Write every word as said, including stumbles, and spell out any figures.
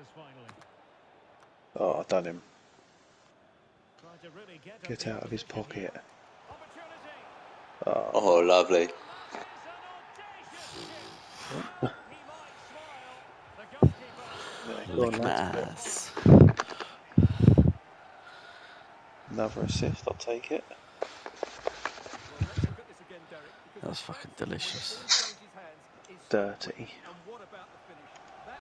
Oh, I've done him. Get out of his pocket. Oh, oh lovely. Yeah, Look at my ass. Another assist, I'll take it. That was fucking delicious. Dirty.